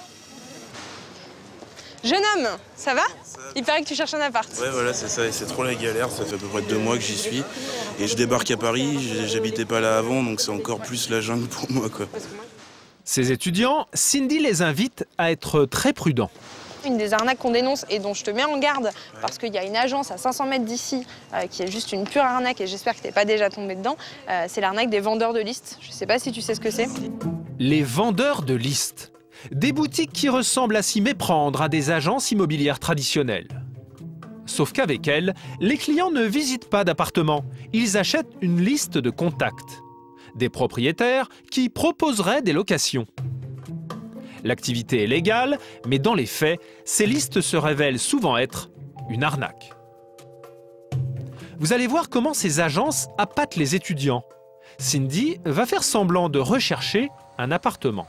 Jeune homme, ça va? Il paraît que tu cherches un appart. Ouais, voilà, c'est ça. Et c'est trop la galère. Ça fait à peu près deux mois que j'y suis. Et je débarque à Paris. J'habitais pas là avant, donc c'est encore plus la jungle pour moi, quoi. Ces étudiants, Cindy les invite à être très prudents. Une des arnaques qu'on dénonce et dont je te mets en garde, parce qu'il y a une agence à cinq cents mètres d'ici euh, qui est juste une pure arnaque, et j'espère que tu n'es pas déjà tombé dedans, euh, c'est l'arnaque des vendeurs de listes. Je ne sais pas si tu sais ce que c'est. Les vendeurs de listes. Des boutiques qui ressemblent à s'y méprendre à des agences immobilières traditionnelles. Sauf qu'avec elles, les clients ne visitent pas d'appartement. Ils achètent une liste de contacts. Des propriétaires qui proposeraient des locations. L'activité est légale, mais dans les faits, ces listes se révèlent souvent être une arnaque. Vous allez voir comment ces agences appâtent les étudiants. Cindy va faire semblant de rechercher un appartement.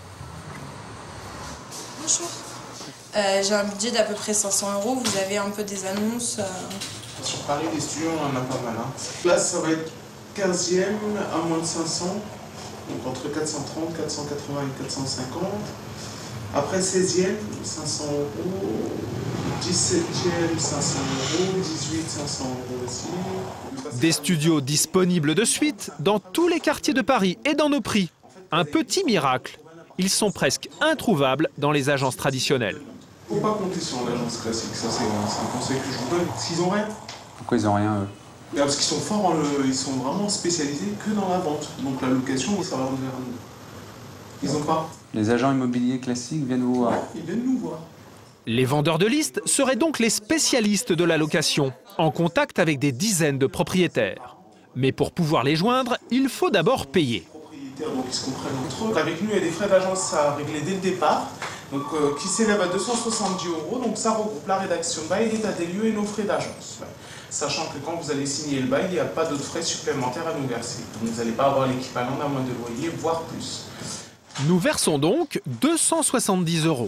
Bonjour. Euh, J'ai un budget d'à peu près cinq cents euros. Vous avez un peu des annonces euh... Sur Paris, les studios, on en a pas mal. Hein. Là, ça va être quinzième à moins de cinq cents. Donc entre quatre cent trente, quatre cent quatre-vingts et quatre cent cinquante. Après seizième, cinq cents euros. dix-septième, cinq cents euros. dix-huit, cinq cents euros aussi. Des studios disponibles de suite dans tous les quartiers de Paris et dans nos prix. Un petit miracle. Ils sont presque introuvables dans les agences traditionnelles. Faut pas compter sur l'agence classique, ça c'est un conseil que je vous donne. Parce qu'ils ont rien. Pourquoi ils ont rien, eux? Parce qu'ils sont forts, en le, ils sont vraiment spécialisés que dans la vente. Donc la location, ça va vers nous. Ils ont pas. Les agents immobiliers classiques viennent vous voir? Ouais, ils viennent nous voir. Les vendeurs de liste seraient donc les spécialistes de la location, en contact avec des dizaines de propriétaires. Mais pour pouvoir les joindre, il faut d'abord payer. Donc ils se comprennent entre eux. Avec nous, il y a des frais d'agence à régler dès le départ, donc euh, qui s'élèvent à deux cent soixante-dix euros. Donc ça regroupe la rédaction bail, l'état des lieux et nos frais d'agence. Ouais. Sachant que quand vous allez signer le bail, il n'y a pas d'autres frais supplémentaires à nous verser. Donc vous n'allez pas avoir l'équivalent d'un mois de loyer, voire plus. Nous versons donc deux cent soixante-dix euros.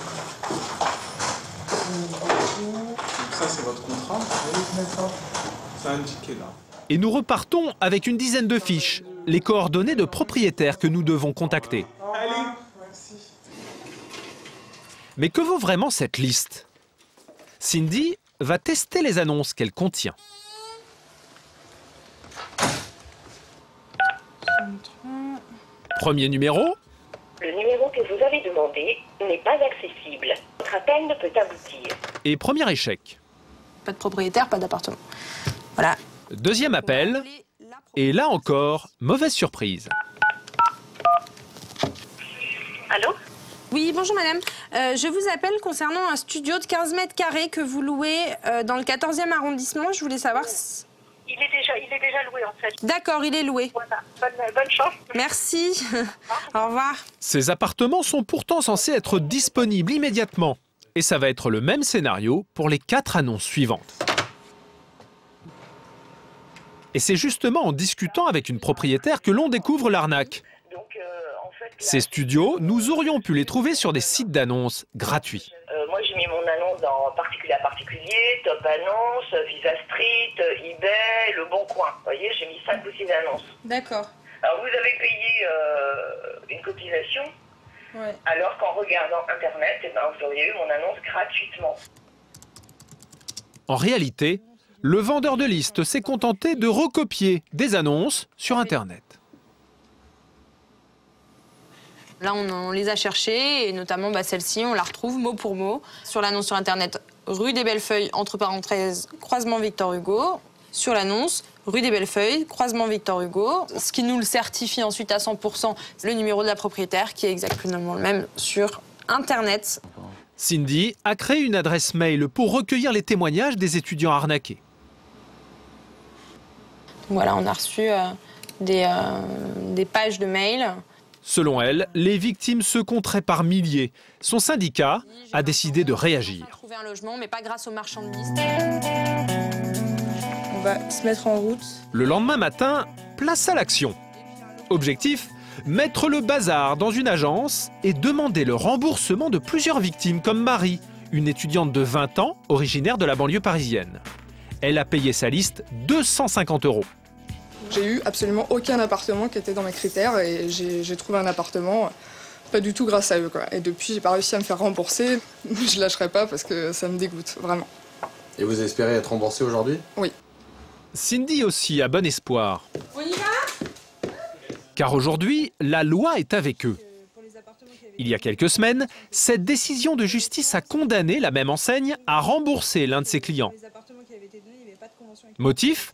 Donc ça, c'est votre contrat. C'est indiqué là. Et nous repartons avec une dizaine de fiches, les coordonnées de propriétaires que nous devons contacter. Allez. Mais que vaut vraiment cette liste? Cindy va tester les annonces qu'elle contient. Premier numéro. Le numéro que vous avez demandé n'est pas accessible. Votre appel ne peut aboutir. Et premier échec. Pas de propriétaire, pas d'appartement. Voilà. Deuxième appel. Et là encore, mauvaise surprise. Allô? Oui, bonjour madame. Euh, je vous appelle concernant un studio de quinze mètres carrés que vous louez euh, dans le quatorzième arrondissement. Je voulais savoir si... Il est déjà, il est déjà loué en fait. D'accord, il est loué. Voilà, bonne, bonne chance. Merci. Au revoir. Ces appartements sont pourtant censés être disponibles immédiatement. Et ça va être le même scénario pour les quatre annonces suivantes. Et c'est justement en discutant avec une propriétaire que l'on découvre l'arnaque. Ces studios, nous aurions pu les trouver sur des sites d'annonces gratuits. Euh, moi, j'ai mis mon annonce dans particulier à particulier, Top Annonce, Visa Street, eBay, Le Bon Coin. Vous voyez, j'ai mis cinq ou six annonces. D'accord. Alors, vous avez payé euh, une cotisation, ouais. Alors qu'en regardant Internet, eh ben, vous auriez eu mon annonce gratuitement. En réalité, le vendeur de liste s'est contenté de recopier des annonces sur Internet. Là, on, on les a cherchées, et notamment bah, celle-ci, on la retrouve mot pour mot. Sur l'annonce sur Internet, rue des Bellefeuilles, entre parenthèses, croisement Victor Hugo. Sur l'annonce, rue des Bellefeuilles, croisement Victor Hugo. Ce qui nous le certifie ensuite à cent pour cent, le numéro de la propriétaire, qui est exactement le même sur Internet. Cindy a créé une adresse mail pour recueillir les témoignages des étudiants arnaqués. Voilà, on a reçu euh, des, euh, des pages de mails. Selon elle, les victimes se compteraient par milliers. Son syndicat a décidé de réagir. Trouver un logement, mais pas grâce aux marchands de liste. On va se mettre en route. Le lendemain matin, place à l'action. Objectif, mettre le bazar dans une agence et demander le remboursement de plusieurs victimes, comme Marie, une étudiante de vingt ans, originaire de la banlieue parisienne. Elle a payé sa liste deux cent cinquante euros. J'ai eu absolument aucun appartement qui était dans mes critères et j'ai trouvé un appartement pas du tout grâce à eux, quoi. Et depuis, j'ai pas réussi à me faire rembourser. Je lâcherai pas parce que ça me dégoûte, vraiment. Et vous espérez être remboursé aujourd'hui? Oui. Cindy aussi a bon espoir. On y va? Car aujourd'hui, la loi est avec eux. Il y a quelques semaines, cette décision de justice a condamné la même enseigne à rembourser l'un de ses clients. Motif ?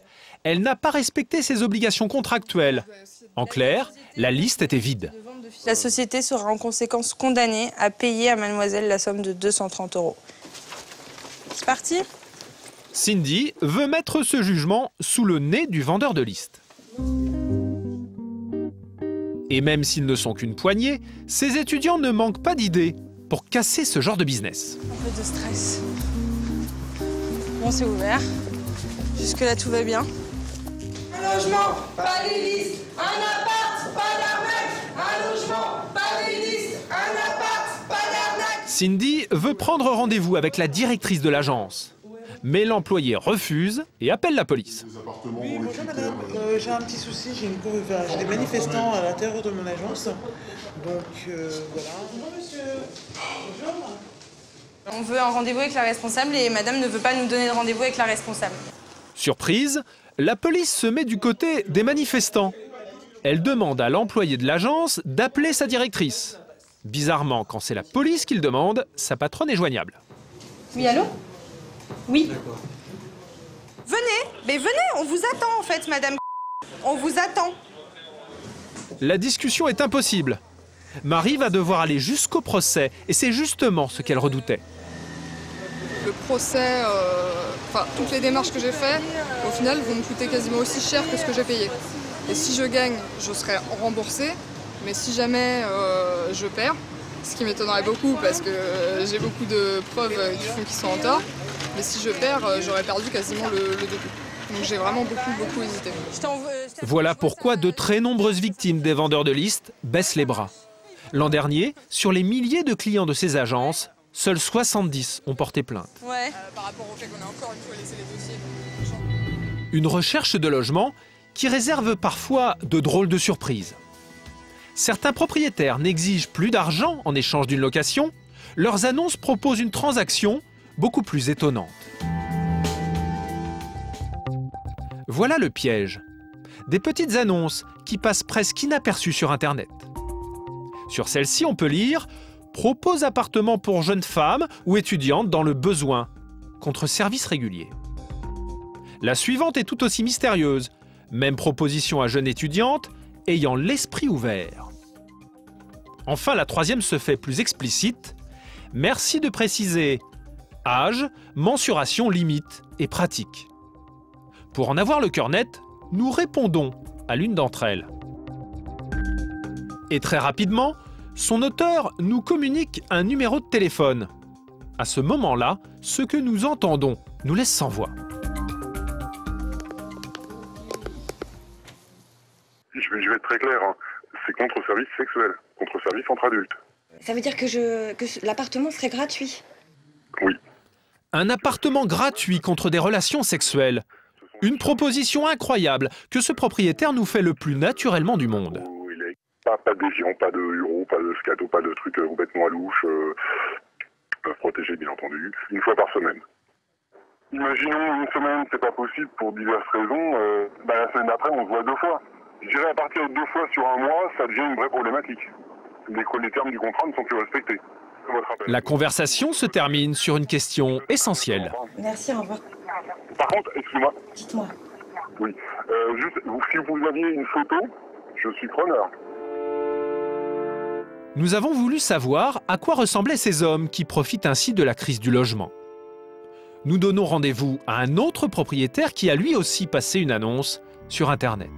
Elle n'a pas respecté ses obligations contractuelles. En clair, la liste était vide. La société sera en conséquence condamnée à payer à mademoiselle la somme de deux cent trente euros. C'est parti? Cindy veut mettre ce jugement sous le nez du vendeur de liste. Et même s'ils ne sont qu'une poignée, ces étudiants ne manquent pas d'idées pour casser ce genre de business. Un peu de stress. Bon, c'est ouvert. Jusque-là, tout va bien. Un logement, pas des listes. Un appart, pas d'arnaque. Un logement, pas des listes. Un appart, pas d'arnaque. Cindy veut prendre rendez-vous avec la directrice de l'agence. Mais l'employé refuse et appelle la police. Oui, bonjour madame. Euh, j'ai un petit souci, j'ai des manifestants à l'intérieur de mon agence. Donc euh, voilà. Bonjour monsieur. Bonjour. On veut un rendez-vous avec la responsable et madame ne veut pas nous donner de rendez-vous avec la responsable. Surprise, la police se met du côté des manifestants. Elle demande à l'employé de l'agence d'appeler sa directrice. Bizarrement, quand c'est la police qui le demande, sa patronne est joignable. Oui, allô? Oui. Venez, mais venez, on vous attend en fait, madame. On vous attend. La discussion est impossible. Marie va devoir aller jusqu'au procès, et c'est justement ce qu'elle redoutait. Le procès, euh, enfin toutes les démarches que j'ai faites, au final vont me coûter quasiment aussi cher que ce que j'ai payé. Et si je gagne, je serai remboursée, mais si jamais euh, je perds, ce qui m'étonnerait beaucoup parce que j'ai beaucoup de preuves qui font qu'ils sont en tort, mais si je perds, j'aurais perdu quasiment le, le double. Donc j'ai vraiment beaucoup, beaucoup hésité. Voilà pourquoi de très nombreuses victimes des vendeurs de listes baissent les bras. L'an dernier, sur les milliers de clients de ces agences, seuls soixante-dix ont porté plainte. Ouais. Euh, par rapport au fait qu'on a encore une fois laissé les dossiers. Une recherche de logement qui réserve parfois de drôles de surprises. Certains propriétaires n'exigent plus d'argent en échange d'une location. Leurs annonces proposent une transaction beaucoup plus étonnante. Voilà le piège. Des petites annonces qui passent presque inaperçues sur Internet. Sur celle-ci, on peut lire « Propose appartement pour jeunes femmes ou étudiantes dans le besoin, contre service régulier ». La suivante est tout aussi mystérieuse. Même proposition à jeune étudiante ayant l'esprit ouvert. Enfin, la troisième se fait plus explicite. Merci de préciser âge, mensuration limite et pratique. Pour en avoir le cœur net, nous répondons à l'une d'entre elles. Et très rapidement, son auteur nous communique un numéro de téléphone. À ce moment-là, ce que nous entendons nous laisse sans voix. Je vais, je vais être très clair, hein. C'est contre service sexuel, contre service entre adultes. Ça veut dire que, je, que l'appartement serait gratuit? Oui. Un appartement gratuit contre des relations sexuelles. Une proposition incroyable que ce propriétaire nous fait le plus naturellement du monde. Pas, pas de déviant, pas de euro, pas de scato, pas de trucs complètement à louche. Euh, protégé, bien entendu. Une fois par semaine. Imaginons une semaine, c'est pas possible pour diverses raisons. Euh, bah, la semaine d'après, on se voit deux fois. Je dirais à partir de deux fois sur un mois, ça devient une vraie problématique. Les, les termes du contrat ne sont plus respectés. La conversation se termine sur une question essentielle. Merci, au revoir. Par contre, excuse-moi. Dites-moi. Oui. Euh, juste, vous, si vous aviez une photo, je suis preneur. Nous avons voulu savoir à quoi ressemblaient ces hommes qui profitent ainsi de la crise du logement. Nous donnons rendez-vous à un autre propriétaire qui a lui aussi passé une annonce sur Internet.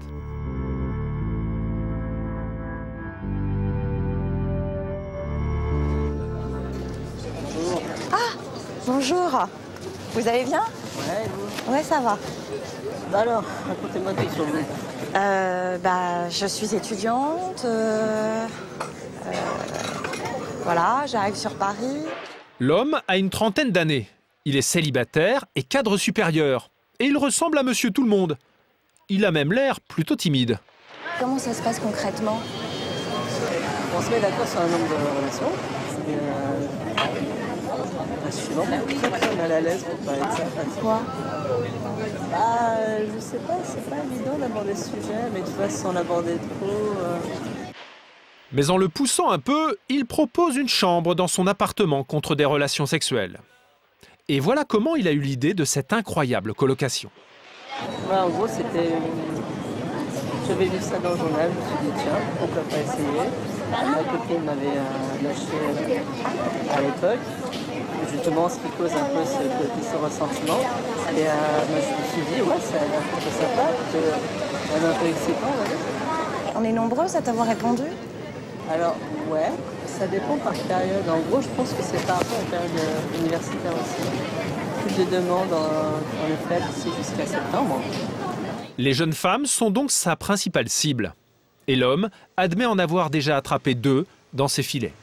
Bonjour, vous allez bien? Ouais, vous? Ouais, ça va. Bah alors, racontez-moi tout sur vous. Euh, bah, je suis étudiante, euh, euh, voilà, j'arrive sur Paris. L'homme a une trentaine d'années. Il est célibataire et cadre supérieur. Et il ressemble à Monsieur Tout-le-Monde. Il a même l'air plutôt timide. Comment ça se passe concrètement? On se met d'accord sur un nombre de relations. Et euh... Je suis vraiment très très mal à l'aise pour parler de ça. Pourquoi? Bah, je sais pas, c'est pas évident d'aborder ce sujet, mais tu vois, sans l'aborder trop... Euh... Mais en le poussant un peu, il propose une chambre dans son appartement contre des relations sexuelles. Et voilà comment il a eu l'idée de cette incroyable colocation. Ouais, en gros, c'était... J'avais lu ça dans le journal, je me suis dit, tiens, pourquoi pas essayer. Ma copine m'avait euh, lâché euh, à l'époque. Justement, ce qui cause un peu ce, ce ressentiment. Et euh, moi, je me suis dit, ouais, c'est un peu sympa, c'est un peu excitant. Ouais. On est nombreux à t'avoir répondu? Alors, ouais, ça dépend par période. En gros, je pense que c'est par rapport à la période universitaire aussi. Plus de demandes en, en effet ici jusqu'à septembre. Les jeunes femmes sont donc sa principale cible. Et l'homme admet en avoir déjà attrapé deux dans ses filets.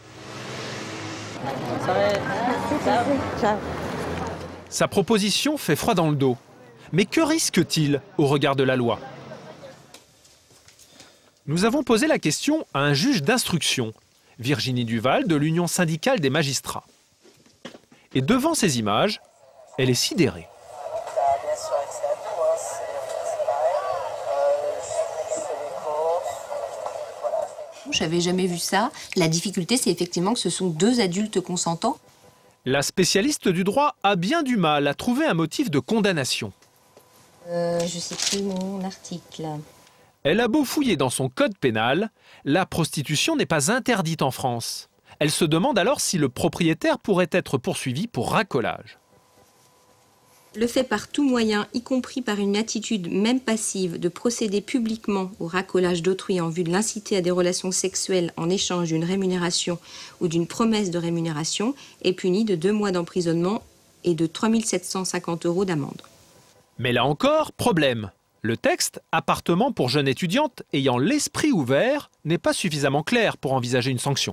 Sa proposition fait froid dans le dos. Mais que risque-t-il au regard de la loi? Nous avons posé la question à un juge d'instruction, Virginie Duval de l'Union syndicale des magistrats. Et devant ces images, elle est sidérée. Je j'avais jamais vu ça. La difficulté, c'est effectivement que ce sont deux adultes consentants. La spécialiste du droit a bien du mal à trouver un motif de condamnation. Euh, je sais plus mon article. Elle a beau fouiller dans son code pénal, la prostitution n'est pas interdite en France. Elle se demande alors si le propriétaire pourrait être poursuivi pour racolage. Le fait par tout moyen, y compris par une attitude même passive, de procéder publiquement au racolage d'autrui en vue de l'inciter à des relations sexuelles en échange d'une rémunération ou d'une promesse de rémunération est puni de deux mois d'emprisonnement et de trois mille sept cent cinquante euros d'amende. Mais là encore, problème. Le texte « appartement pour jeunes étudiantes ayant l'esprit ouvert » n'est pas suffisamment clair pour envisager une sanction.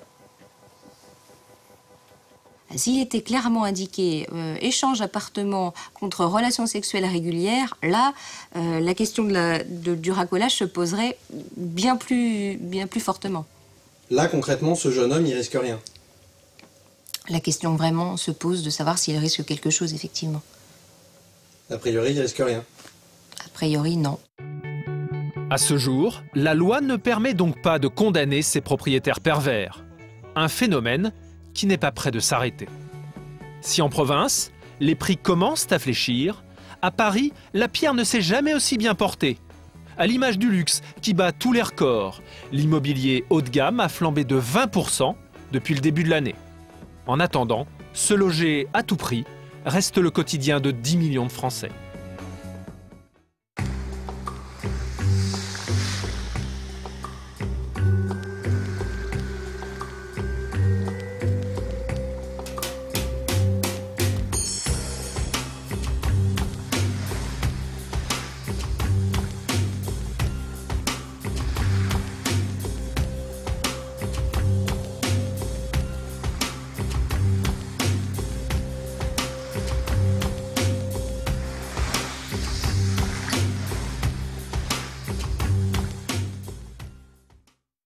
S'il était clairement indiqué euh, échange appartement contre relation sexuelle régulière, là, euh, la question de la, de, du racolage se poserait bien plus, bien plus fortement. Là, concrètement, ce jeune homme, il risque rien. La question vraiment se pose de savoir s'il risque quelque chose, effectivement. A priori, il risque rien. A priori, non. À ce jour, la loi ne permet donc pas de condamner ces propriétaires pervers. Un phénomène qui n'est pas près de s'arrêter. Si en province, les prix commencent à fléchir, à Paris, la pierre ne s'est jamais aussi bien portée. À l'image du luxe qui bat tous les records, l'immobilier haut de gamme a flambé de vingt pour cent depuis le début de l'année. En attendant, se loger à tout prix reste le quotidien de dix millions de Français.